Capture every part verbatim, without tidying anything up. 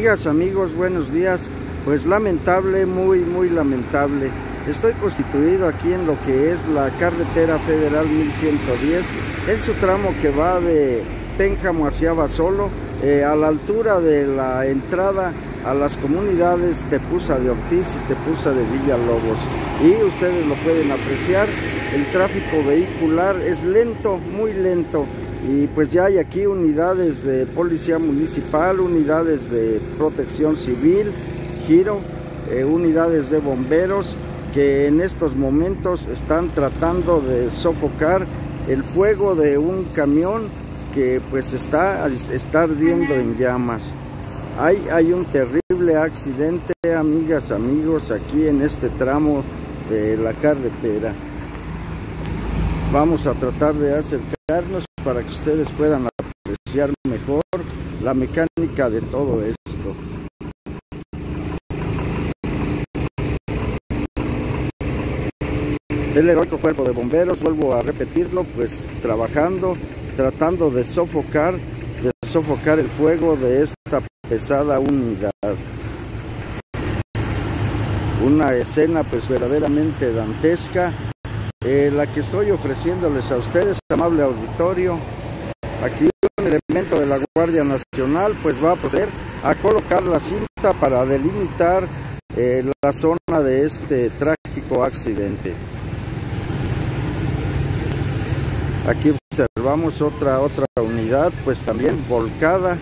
Amigas, amigos, buenos días. Pues lamentable, muy, muy lamentable. Estoy constituido aquí en lo que es la carretera federal mil ciento diez, en su tramo que va de Pénjamo hacia Abasolo, eh, a la altura de la entrada a las comunidades Tepuza de Ortiz y Tepuza de Villalobos. Y ustedes lo pueden apreciar, el tráfico vehicular es lento, muy lento. Y pues ya hay aquí unidades de policía municipal, unidades de protección civil, giro, eh, unidades de bomberos, que en estos momentos están tratando de sofocar el fuego de un camión que pues está, está ardiendo en llamas. Hay, hay un terrible accidente, amigas, amigos, aquí en este tramo de la carretera. Vamos a tratar de acercarnos para que ustedes puedan apreciar mejor la mecánica de todo esto. El heroico cuerpo de bomberos, vuelvo a repetirlo, pues trabajando, tratando de sofocar, de sofocar el fuego de esta pesada unidad. Una escena pues verdaderamente dantesca, eh, la que estoy ofreciéndoles a ustedes, amable auditorio. Aquí un elemento de la Guardia Nacional pues va a proceder a colocar la cinta para delimitar eh, la zona de este trágico accidente. Aquí observamos otra otra unidad pues también volcada.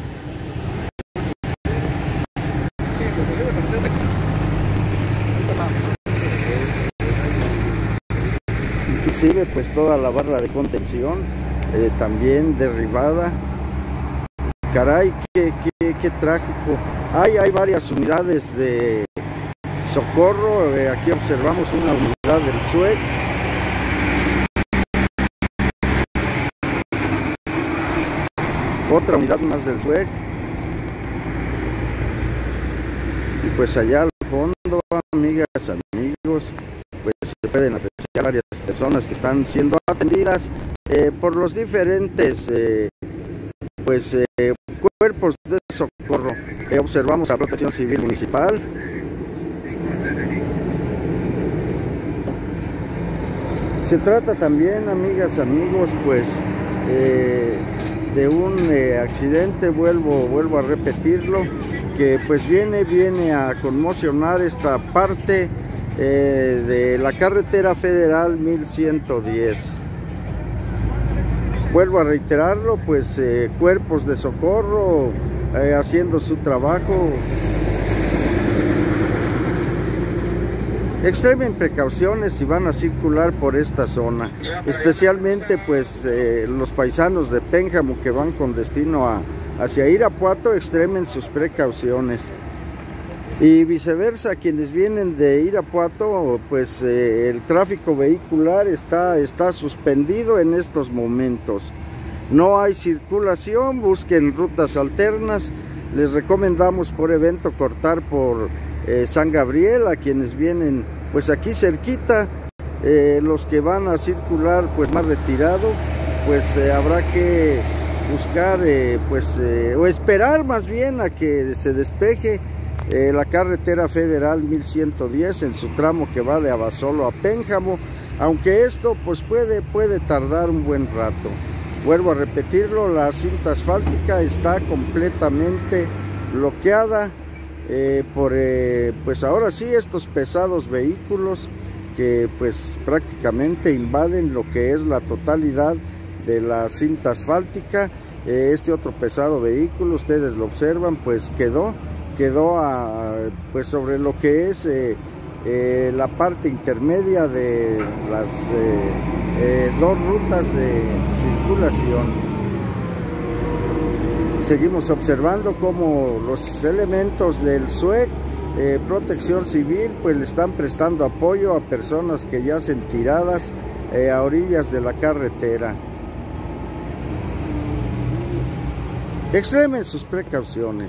Inclusive pues toda la barra de contención eh, también derribada. Caray, qué, qué, qué trágico. Hay, hay varias unidades de socorro. Eh, aquí observamos una unidad del S U E C. Otra unidad más del S U E C. Y pues allá al fondo, amigas, amigos, pues se pueden apreciar varias personas que están siendo atendidas eh, por los diferentes eh, pues eh, cuerpos de socorro. Eh, observamos a Protección Civil Municipal. Se trata también, amigas, amigos, pues eh, de un eh, accidente, vuelvo, vuelvo a repetirlo, que pues viene, viene a conmocionar esta parte eh, de la carretera federal mil ciento diez. Vuelvo a reiterarlo, pues eh, cuerpos de socorro eh, haciendo su trabajo. Extremen precauciones si van a circular por esta zona, especialmente pues eh, los paisanos de Pénjamo que van con destino a, hacia Irapuato, extremen sus precauciones. Y viceversa, quienes vienen de Irapuato, pues eh, el tráfico vehicular está, está suspendido en estos momentos. No hay circulación, busquen rutas alternas. Les recomendamos por evento cortar por eh, San Gabriel a quienes vienen pues aquí cerquita. Eh, los que van a circular pues más retirado, pues eh, habrá que buscar eh, pues eh, o esperar más bien a que se despeje Eh, la carretera federal mil ciento diez en su tramo que va de Abasolo a Pénjamo, aunque esto pues puede, puede tardar un buen rato. Vuelvo a repetirlo, la cinta asfáltica está completamente bloqueada eh, por eh, pues ahora sí estos pesados vehículos que pues prácticamente invaden lo que es la totalidad de la cinta asfáltica. Eh, este otro pesado vehículo, ustedes lo observan, pues quedó quedó a, pues sobre lo que es eh, eh, la parte intermedia de las eh, eh, dos rutas de circulación. Seguimos observando cómo los elementos del S U E C, eh, Protección Civil, pues le están prestando apoyo a personas que yacen tiradas eh, a orillas de la carretera. Extremen sus precauciones.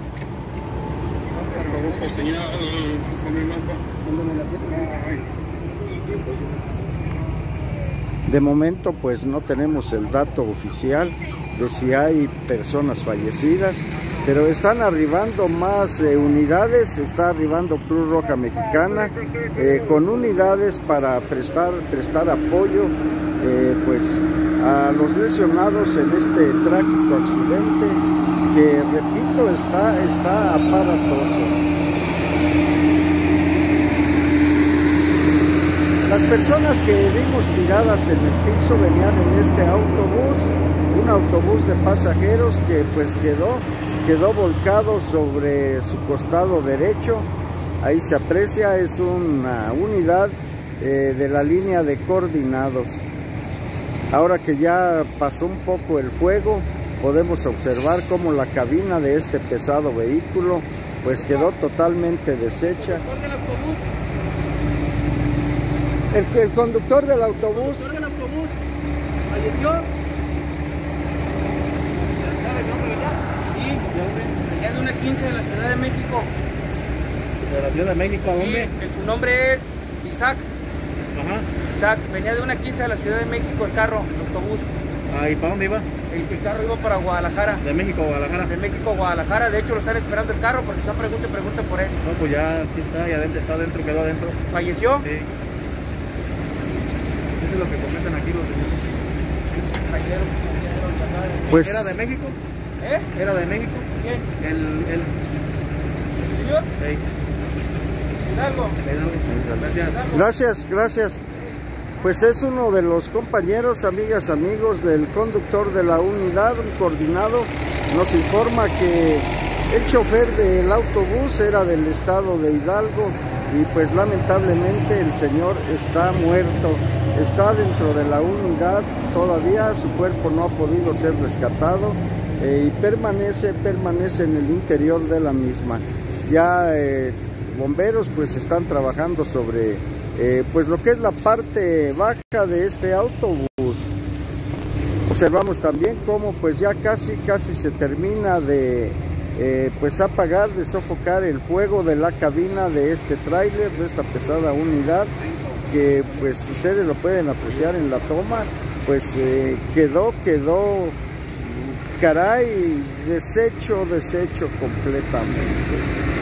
De momento pues no tenemos el dato oficial de si hay personas fallecidas. pero están arribando más eh, unidades, está arribando Cruz Roja Mexicana eh, con unidades para prestar, prestar apoyo eh, pues, a los lesionados en este trágico accidente que, repito, está, está aparatoso. Las personas que vimos tiradas en el piso venían en este autobús, un autobús de pasajeros que pues quedó, quedó volcado sobre su costado derecho. Ahí se aprecia, es una unidad eh, de la línea de coordinados. Ahora que ya pasó un poco el fuego, podemos observar cómo la cabina de este pesado vehículo pues quedó totalmente deshecha. El, el conductor del autobús. El conductor del autobús falleció. Sí, venía de una quince de la Ciudad de México. ¿De la Ciudad de México a dónde? Sí, su nombre es Isaac. Ajá. Isaac, venía de una quince de la Ciudad de México el carro, el autobús. Ah, ¿y para dónde iba? El, el carro iba para Guadalajara. ¿De México a Guadalajara? De México a Guadalajara. De hecho, lo están esperando el carro porque están pregunta y pregunta por él. No, pues ya aquí está, ya adentro, está adentro, quedó adentro. ¿Falleció? Sí. Eso es lo que comentan aquí los demás. Pues, ¿Era de México? ¿Eh? ¿Era de México? ¿Quién? El... el... ¿El señor? Sí. Hidalgo. Gracias. Gracias, gracias. Pues es uno de los compañeros, amigas, amigos del conductor de la unidad, un coordinado. Nos informa que el chofer del autobús era del estado de Hidalgo y pues lamentablemente el señor está muerto. Está dentro de la unidad todavía, su cuerpo no ha podido ser rescatado eh, y permanece, permanece en el interior de la misma. Ya eh, bomberos pues están trabajando sobre eh, pues lo que es la parte baja de este autobús. Observamos también cómo pues ya casi casi se termina de eh, pues apagar, de sofocar el fuego de la cabina de este tráiler, de esta pesada unidad, que pues ustedes lo pueden apreciar en la toma, pues eh, quedó, quedó, caray, deshecho, deshecho completamente.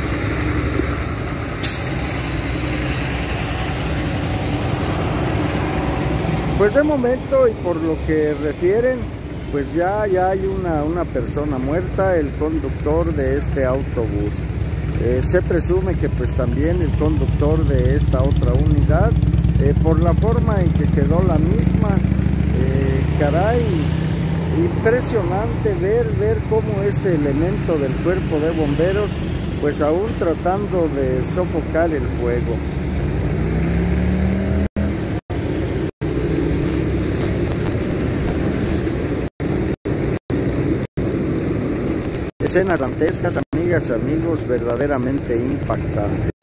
Pues de momento y por lo que refieren, pues ya, ya hay una, una persona muerta, el conductor de este autobús. Eh, se presume que pues también el conductor de esta otra unidad, eh, por la forma en que quedó la misma, eh, caray, impresionante ver, ver cómo este elemento del cuerpo de bomberos, pues aún tratando de sofocar el fuego. Escenas dantescas, amigas, amigos, verdaderamente impactantes.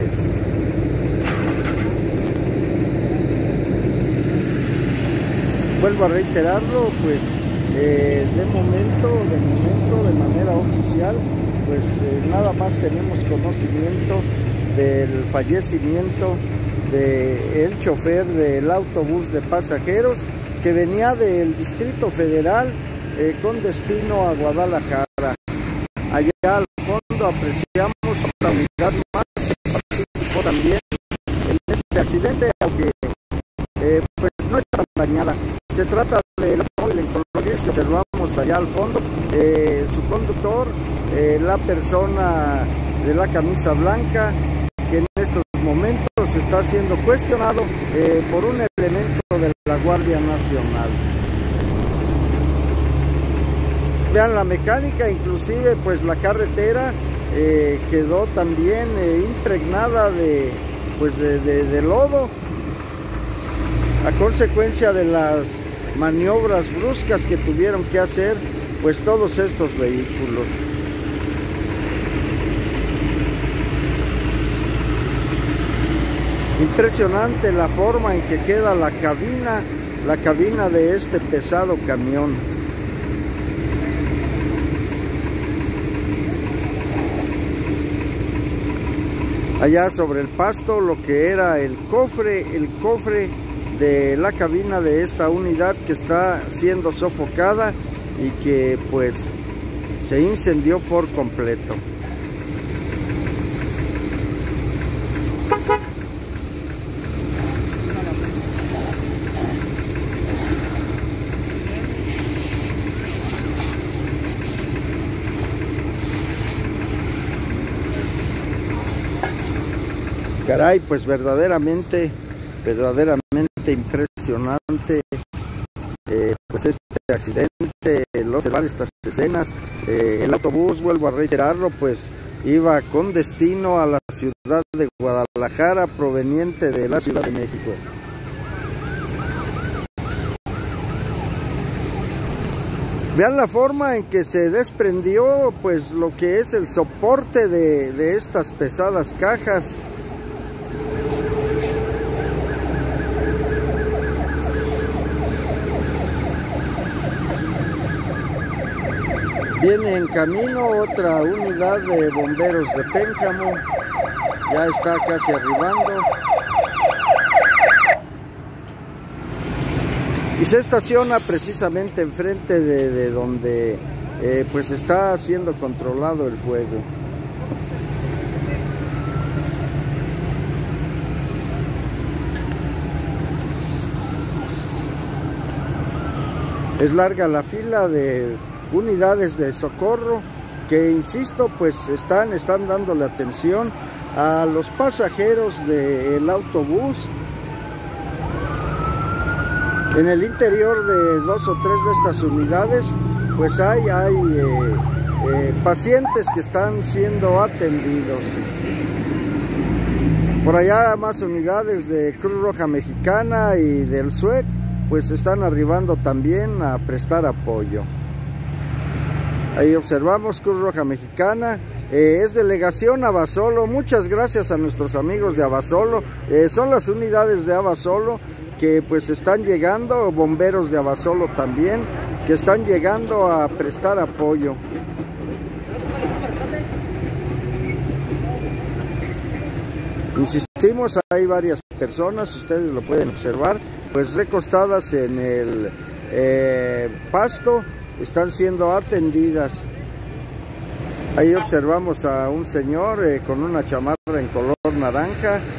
Vuelvo a reiterarlo, pues eh, de momento, de momento, de manera oficial, pues eh, nada más tenemos conocimiento del fallecimiento del chofer del autobús de pasajeros que venía del Distrito Federal eh, con destino a Guadalajara. Allá al fondo apreciamos otra unidad más que participó también en este accidente, aunque eh, pues no está tan dañada. Se trata del automóvil en color gris que observamos allá al fondo. Eh, su conductor, eh, la persona de la camisa blanca, que en estos momentos está siendo cuestionado eh, por un elemento de la Guardia Nacional. Vean la mecánica, inclusive pues la carretera eh, quedó también eh, impregnada de, pues de, de, de lodo a consecuencia de las maniobras bruscas que tuvieron que hacer pues todos estos vehículos. Impresionante la forma en que queda la cabina, la cabina de este pesado camión. Allá sobre el pasto lo que era el cofre, el cofre de la cabina de esta unidad que está siendo sofocada y que pues se incendió por completo. Caray, pues verdaderamente, verdaderamente impresionante eh, pues este accidente, el observar estas escenas. Eh, el autobús, vuelvo a reiterarlo, pues iba con destino a la ciudad de Guadalajara, proveniente de la Ciudad de México. Vean la forma en que se desprendió pues lo que es el soporte de, de estas pesadas cajas. Viene en camino otra unidad de bomberos de Pénjamo, ya está casi arribando. Y se estaciona precisamente enfrente de, de donde eh, pues está siendo controlado el fuego. Es larga la fila de unidades de socorro que, insisto, pues están, están dándole atención a los pasajeros del autobús. En el interior de dos o tres de estas unidades pues hay, hay eh, eh, pacientes que están siendo atendidos. Por allá más unidades de Cruz Roja Mexicana y del S U E T pues están arribando también a prestar apoyo. Ahí observamos Cruz Roja Mexicana, eh, es delegación Abasolo. Muchas gracias a nuestros amigos de Abasolo, eh, son las unidades de Abasolo que pues están llegando, bomberos de Abasolo también, que están llegando a prestar apoyo. Insistimos, hay varias personas, ustedes lo pueden observar, pues recostadas en el eh, pasto, están siendo atendidas. Ahí observamos a un señor eh, con una chamarra en color naranja,